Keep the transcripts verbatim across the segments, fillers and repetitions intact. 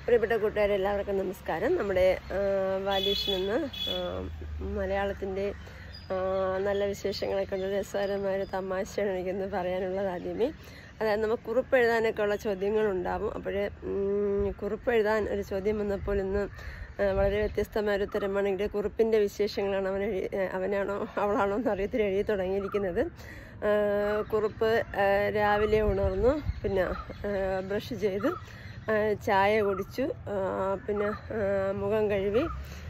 പ്രിയപ്പെട്ട കൂട്ടുകാരെ എല്ലാവർക്കും നമസ്കാരം. നമ്മുടെ വാല്യൂഷൻ എന്ന മലയാളത്തിൻ്റെ നല്ല വിശേഷങ്ങളെ കൊണ്ട് രസകരമായ തമാശയാണ് എനിക്കൊന്ന് പറയാനുള്ളത്. ആദ്യമേ അതായത് നമുക്ക് കുറിപ്പ് എഴുതാനൊക്കെ ഉള്ള ചോദ്യങ്ങളുണ്ടാവും. അപ്പോഴേ കുറിപ്പ് എഴുതാൻ ഒരു ചോദ്യം വന്നപ്പോൾ ഇന്ന് വളരെ വ്യത്യസ്തമായ ഒരു ഉത്തരമാണെങ്കിൽ കുറിപ്പിൻ്റെ വിശേഷങ്ങളാണ് അവൻ എഴു അവനാണോ അവളാണോ എന്ന് അറിയത്തിൽ എഴുതി തുടങ്ങിയിരിക്കുന്നത്. കുറിപ്പ് രാവിലെ ഉണർന്നു, പിന്നെ ബ്രഷ് ചെയ്തു, ചായ കുടിച്ചു, പിന്നെ മുഖം കഴുകി,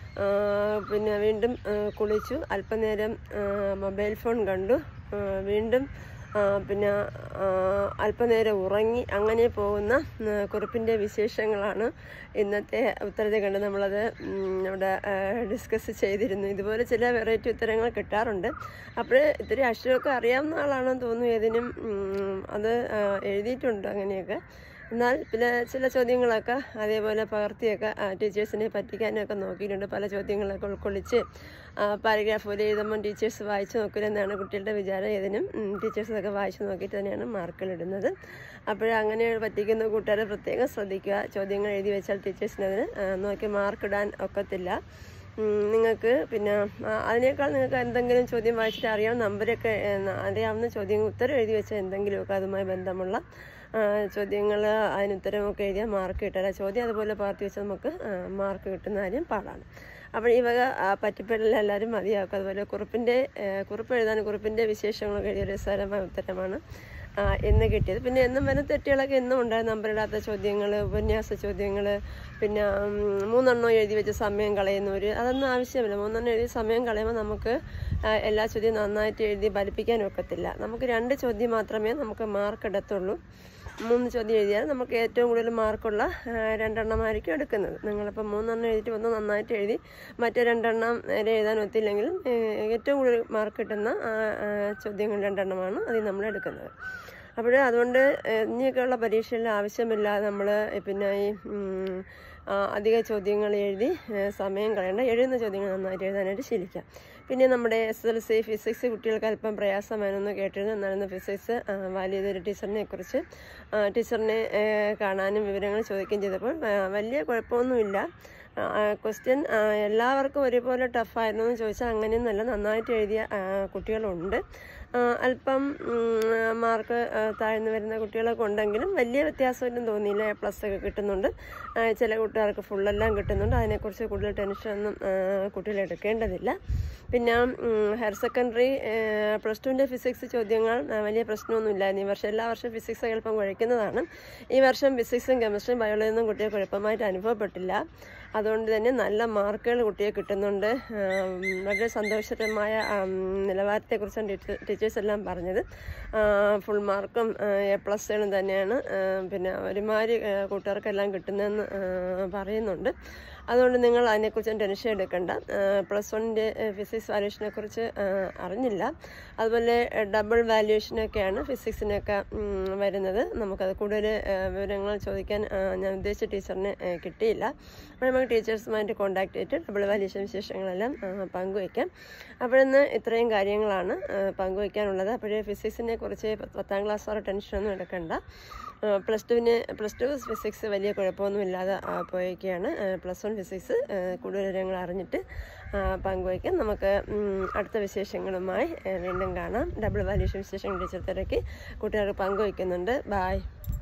പിന്നെ വീണ്ടും കുളിച്ചു, അല്പനേരം മൊബൈൽ ഫോൺ കണ്ടു, വീണ്ടും പിന്നെ അല്പനേരം ഉറങ്ങി. അങ്ങനെ പോകുന്ന കുറിപ്പിൻ്റെ വിശേഷങ്ങളാണ് ഇന്നത്തെ ഉത്തരത്തിൽ കണ്ട് നമ്മളത് ഇവിടെ ഡിസ്കസ് ചെയ്തിരുന്നു. ഇതുപോലെ ചില വെറൈറ്റി ഉത്തരങ്ങൾ കിട്ടാറുണ്ട്. അപ്പോൾ ഇത്തിരി അക്ഷരമൊക്കെ അറിയാവുന്ന ആളാണെന്ന് തോന്നുന്നു. ഏതിനും അത് എഴുതിയിട്ടുണ്ട് അങ്ങനെയൊക്കെ. എന്നാൽ പിന്നെ ചില ചോദ്യങ്ങളൊക്കെ അതേപോലെ പകർത്തിയൊക്കെ ടീച്ചേഴ്സിനെ പറ്റിക്കാനൊക്കെ നോക്കിയിട്ടുണ്ട്. പല ചോദ്യങ്ങളൊക്കെ ഉൾക്കൊള്ളിച്ച് പാരഗ്രാഫ് പോലെ എഴുതുമ്പം ടീച്ചേഴ്സ് വായിച്ച് നോക്കില്ലെന്നാണ് കുട്ടികളുടെ വിചാരം. ഏതിനും ടീച്ചേഴ്സൊക്കെ വായിച്ച് നോക്കിയിട്ട് തന്നെയാണ് മാർക്കുകളിടുന്നത്. അപ്പോൾ അങ്ങനെ പറ്റിക്കുന്ന കൂട്ടുകാരെ പ്രത്യേകം ശ്രദ്ധിക്കുക. ചോദ്യങ്ങൾ എഴുതി വെച്ചാൽ ടീച്ചേഴ്സിനതിന് നോക്കി മാർക്കിടാൻ ഒക്കത്തില്ല. നിങ്ങൾക്ക് പിന്നെ അതിനേക്കാൾ നിങ്ങൾക്ക് എന്തെങ്കിലും ചോദ്യം വായിച്ചിട്ട് അറിയാം, നമ്പരൊക്കെ അറിയാവുന്ന ചോദ്യങ്ങൾ ഉത്തരം എഴുതി വെച്ചാൽ എന്തെങ്കിലുമൊക്കെ അതുമായി ബന്ധമുള്ള ചോദ്യങ്ങൾ അതിന് ഉത്തരമൊക്കെ എഴുതിയാൽ മാർക്ക് കിട്ടില്ല. ചോദ്യം അതുപോലെ പകർത്തി വെച്ചാൽ നമുക്ക് മാർക്ക് കിട്ടുന്ന കാര്യം പാടാണ്. അപ്പോൾ ഈ വക പറ്റിപ്പെടലെല്ലാം എല്ലാവരും മതിയാക്കും. അതുപോലെ കുറിപ്പിൻ്റെ കുറിപ്പ് എഴുതാൻ കുറിപ്പിൻ്റെ വിശേഷങ്ങളൊക്കെ എഴുതിയ രസകരമായ ഉത്തരമാണ് എന്ന് കിട്ടിയത്. പിന്നെ എന്നും വരുന്ന തെറ്റുകളൊക്കെ എന്നും ഉണ്ടായിരുന്നു. നമ്പറിടാത്ത ചോദ്യങ്ങൾ, ഉപന്യാസ ചോദ്യങ്ങൾ, പിന്നെ മൂന്നെണ്ണം എഴുതി വെച്ച് സമയം കളയുന്നവർ, അതൊന്നും ആവശ്യമില്ല. മൂന്നെണ്ണം എഴുതി സമയം കളയുമ്പോൾ നമുക്ക് എല്ലാ ചോദ്യവും നന്നായിട്ട് എഴുതി ഫലിപ്പിക്കാൻ ഒക്കത്തില്ല. നമുക്ക് രണ്ട് ചോദ്യം മാത്രമേ നമുക്ക് മാർക്ക് ഇടത്തുള്ളൂ. മൂന്ന് ചോദ്യം എഴുതിയാൽ നമുക്ക് ഏറ്റവും കൂടുതൽ മാർക്കുള്ള രണ്ടെണ്ണമായിരിക്കും എടുക്കുന്നത്. നിങ്ങളിപ്പോൾ മൂന്നെണ്ണം എഴുതിയിട്ട് ഒന്ന് നന്നായിട്ട് എഴുതി മറ്റേ രണ്ടെണ്ണം നേരെ എഴുതാൻ ഒത്തില്ലെങ്കിലും ഏറ്റവും കൂടുതൽ മാർക്ക് കിട്ടുന്ന ചോദ്യങ്ങൾ രണ്ടെണ്ണമാണ് അതിൽ നമ്മൾ എടുക്കുന്നത്. അപ്പോൾ അതുകൊണ്ട് ഇനിയൊക്കെയുള്ള പരീക്ഷയിൽ ആവശ്യമില്ലാതെ നമ്മൾ പിന്നെ ഈ അധിക ചോദ്യങ്ങൾ എഴുതി സമയം കളയേണ്ട, എഴുതുന്ന ചോദ്യങ്ങൾ നന്നായിട്ട് എഴുതാനായിട്ട് ശീലിക്കാം. പിന്നെ നമ്മുടെ എസ് എൽ സി ഫിസിക്സ് കുട്ടികൾക്ക് അല്പം പ്രയാസമാണെന്ന് കേട്ടിരുന്നു. എന്നായിരുന്നു ഫിസിക്സ് വാല്യതൊരു ടീച്ചറിനെ കുറിച്ച് ടീച്ചറിനെ കാണാനും വിവരങ്ങൾ ചോദിക്കുകയും ചെയ്തപ്പോൾ വലിയ കുഴപ്പമൊന്നുമില്ല. ക്വസ്റ്റ്യൻ എല്ലാവർക്കും ഒരുപോലെ ടഫായിരുന്നു എന്ന് ചോദിച്ചാൽ അങ്ങനെയൊന്നുമല്ല, നന്നായിട്ട് എഴുതിയ കുട്ടികളുണ്ട്. അല്പം മാർക്ക് താഴ്ന്നു വരുന്ന കുട്ടികളൊക്കെ ഉണ്ടെങ്കിലും വലിയ വ്യത്യാസമൊന്നും തോന്നിയില്ല. എ പ്ലസ് ഒക്കെ കിട്ടുന്നുണ്ട്. ചില കൂട്ടുകാർക്ക് ഫുള്ളെല്ലാം കിട്ടുന്നുണ്ട്. അതിനെക്കുറിച്ച് കൂടുതൽ ടെൻഷനൊന്നും കുട്ടികൾ എടുക്കേണ്ടതില്ല. പിന്നെ ഹയർ സെക്കൻഡറി പ്ലസ് ടുവിൻ്റെ ഫിസിക്സ് ചോദ്യങ്ങൾ വലിയ പ്രശ്നമൊന്നുമില്ലായിരുന്നു. ഈ വർഷം എല്ലാ വർഷവും ഫിസിക്സ് എളുപ്പം കുഴയ്ക്കുന്നതാണ്. ഈ വർഷം ഫിസിക്സും കെമിസ്ട്രിയും ബയോളജിയൊന്നും കുട്ടിയെ കുഴപ്പമായിട്ട് അനുഭവപ്പെട്ടില്ല. അതുകൊണ്ട് തന്നെ നല്ല മാർക്കുകൾ കുട്ടിയെ കിട്ടുന്നുണ്ട്. വളരെ സന്തോഷകരമായ നിലവാരത്തെക്കുറിച്ചാണ് ടീച്ചേഴ്സ് എല്ലാം പറഞ്ഞത്. ഫുൾ മാർക്കും എ പ്ലസുകളും തന്നെയാണ് പിന്നെ ഒരുമാതിരി കൂട്ടുകാർക്കെല്ലാം കിട്ടുന്നതെന്ന് പറയുന്നുണ്ട്. അതുകൊണ്ട് നിങ്ങൾ അതിനെക്കുറിച്ച് ടെൻഷൻ എടുക്കേണ്ട. പ്ലസ് വണ്ണിൻ്റെ ഫിസിക്സ് വാല്യൂഷനെ കുറിച്ച് അറിഞ്ഞില്ല. അതുപോലെ ഡബിൾ വാല്യൂഷനൊക്കെയാണ് ഫിസിക്സിനൊക്കെ വരുന്നത്. നമുക്കത് കൂടുതൽ വിവരങ്ങൾ ചോദിക്കാൻ ഞാൻ ഉദ്ദേശിച്ച ടീച്ചറിനെ കിട്ടിയില്ല. അപ്പോൾ നമുക്ക് ടീച്ചേഴ്സുമായിട്ട് കോൺടാക്ട് ചെയ്തിട്ട് ഡബിൾ വാല്യൂഷൻ വിശേഷങ്ങളെല്ലാം പങ്കുവയ്ക്കാം. അപ്പോഴിന്ന് ഇത്രയും കാര്യങ്ങളാണ് പങ്കുവയ്ക്കാനുള്ളത്. അപ്പോഴേ ഫിസിക്സിനെ കുറിച്ച് പത്താം ക്ലാസ് വരെ ടെൻഷനൊന്നും എടുക്കണ്ട. പ്ലസ് ടുവിന് പ്ലസ് ടു ഫിസിക്സ് വലിയ കുഴപ്പമൊന്നുമില്ലാതെ പോയൊക്കെയാണ്. പ്ലസ് വൺ ഫിസിക്സ് കൂടുതൽ വിവരങ്ങൾ അറിഞ്ഞിട്ട് പങ്കുവയ്ക്കാം. നമുക്ക് അടുത്ത വിശേഷങ്ങളുമായി വീണ്ടും കാണാം. ഡബിൾ വാല്യൂഷൻ വിശേഷങ്ങൾ ടീച്ചർ തിരക്കി കൂട്ടുകാർക്ക് പങ്കുവയ്ക്കുന്നുണ്ട്. ബായ്.